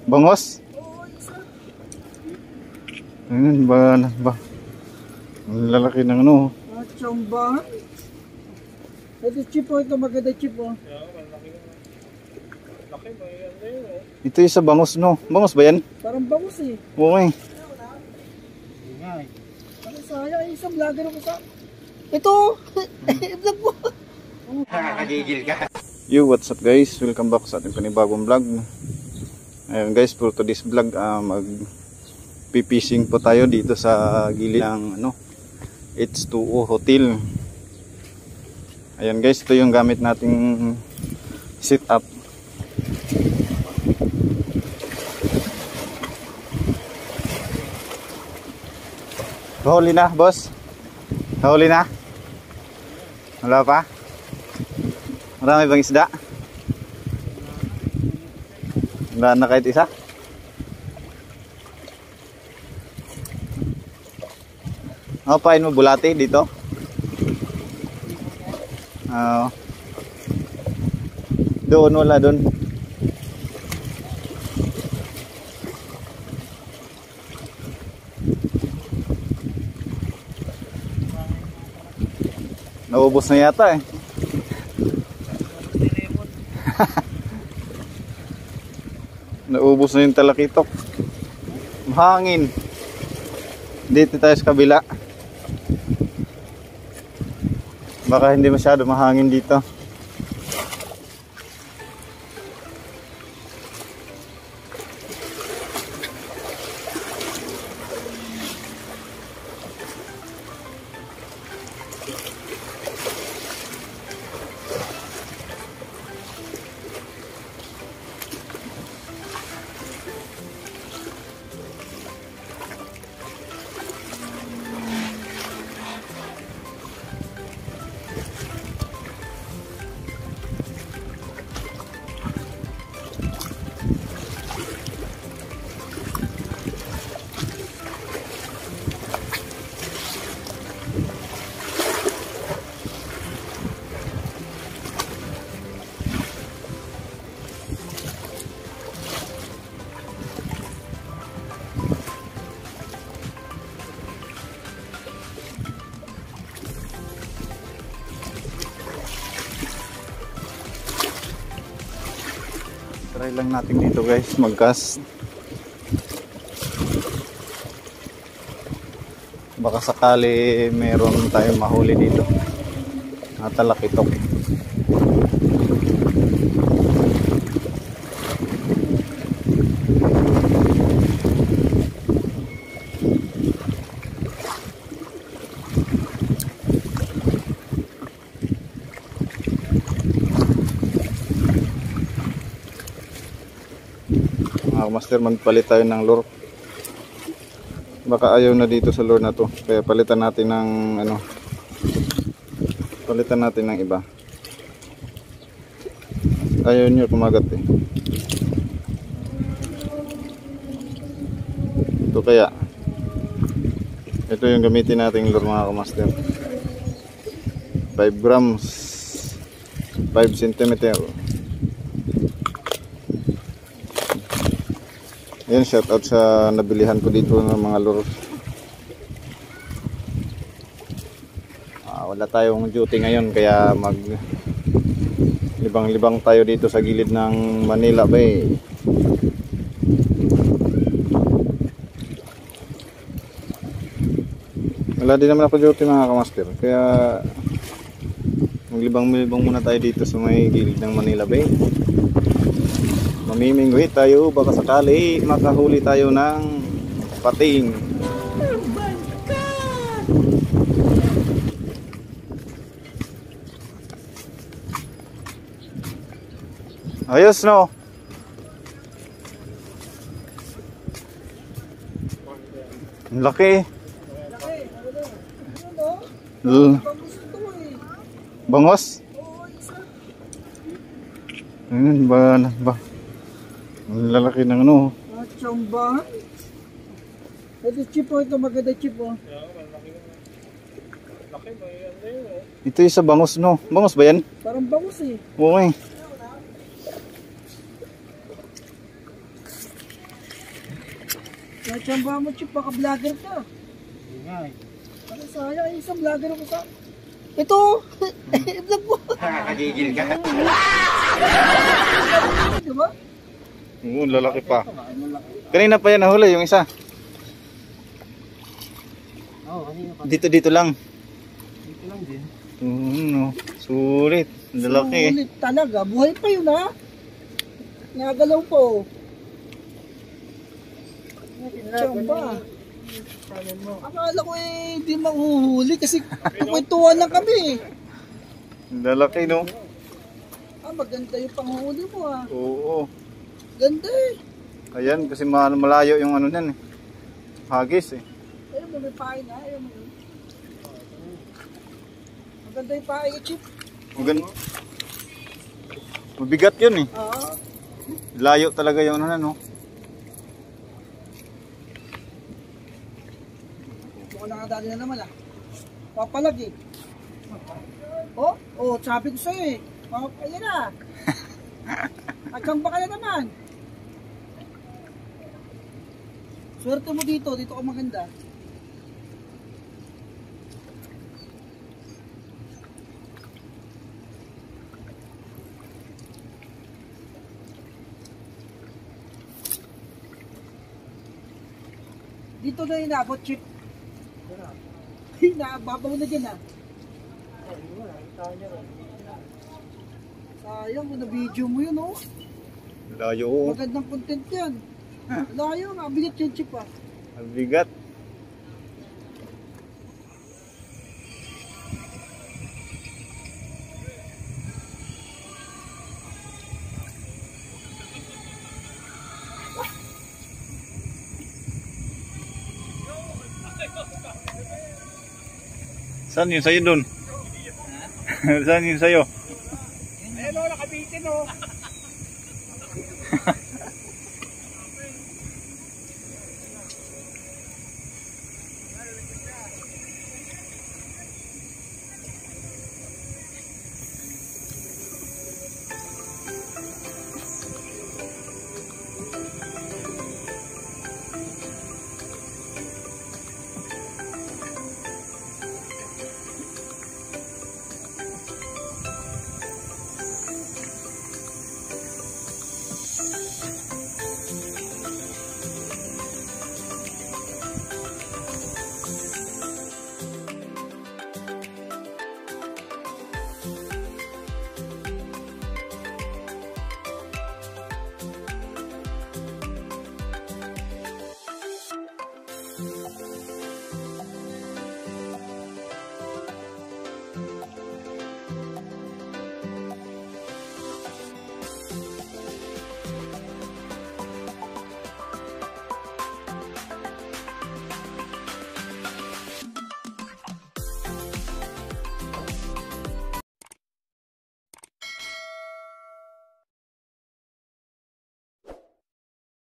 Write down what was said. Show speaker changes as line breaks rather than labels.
Bangos? Ayun ba? Ang lalaki ng ano.
At chambahan. Ito chip po, ito maganda chip po.
Ito yung sa bangos, no? Bangos ba yan?
Parang bangus eh.
Oo eh.
Ano sayang, isang vlogger ako sa... Ito! Vlog mo!
Nakakagigil ka.
Yo, what's up guys? Welcome back sa ating panibagong vlog. Ayun guys, for today's vlog, mag-fishing po tayo dito sa gilid ng H2O Hotel. Ayan guys, ito yung gamit nating sit up. Huli na, boss? Huli na? Wala pa? Marami bang isda? Wala na kahit isa? Pain mo bulati dito? Doon, wala doon. Naubos na yata eh. Naubos na yung talakitok. Mahangin. Dito tayo sa kabila. Baka hindi masyado mahangin dito. Try lang natin dito guys, mag-cast. Baka sakali meron tayong mahuli dito. Talakitok. Master, magpalit tayo ng lure. Baka ayaw na dito sa lure na to, kaya palitan natin ng palitan natin ng iba. Ayaw nyo kumagat eh. Ito kaya, ito yung gamitin nating lure mga kamaster. 5 grams, 5 cm. Ayan, shout out sa nabilihan ko dito ng mga lure. Wala tayong duty ngayon, kaya mag libang-libang tayo dito sa gilid ng Manila Bay. Wala din naman ako duty mga kamaster, kaya maglibang-libang muna tayo dito sa may gilid ng Manila Bay. Mamimingwit tayo, baka sakali makahuli tayo ng pating. Ayos no? Ang laki. Bangos? Ayun ba? Ang lalaki ng ano.
At chambahan. Ito chip po, ito maganda chip po.
Ito yung sa bangos, no? Bangos ba yan?
Parang bangus eh.
Oo eh.
Tsamba mo, Chip, baka vlogger ka.
Hindi nga eh.
Ano sayang, ay isang vlogger ako sa... Ito! I-vlog mo!
Nakakagigil ka.
Diba?
Oo, lalaki pa. Kanina pa yan nahuli yung isa.
Oo, kanina pa.
Dito lang.
Dito lang din.
No. Sulit. Lalaki.
Sulit talaga. Buhay pa yun, ha? Nagalaw pa, oh. Tsamba. Akala ko hindi mahuhuli kasi kukwentuhan lang kami.
Lalaki, no?
Maganda yung panghuli mo, ha?
Oo.
Ganda eh.
Ayan, kasi malayo yung ano yan eh. Hagis eh.
Ayun mo, may pain, ha? Ayun mo. Maganda yung pain, Chip.
Mabigat yun eh.
Oo.
Layo talaga yung ano, no?
Mukhang nakadali na naman, ah. Papalag eh. Oh, oh, sabi ko sa'yo eh. Ayan na. Nagkamba ka na naman. Swerte mo dito ka maganda. Dito na inabot, Chip. Babaw na dyan, ah. Sayang, kung na-video mo yun, oh.
Layo, oo.
Magandang content yan. Layo, mabigat yung Chip, ah.
Mabigat. Saan yun sa'yo dun? Saan yun sa'yo?
Ayun, oh, nakabitin, oh.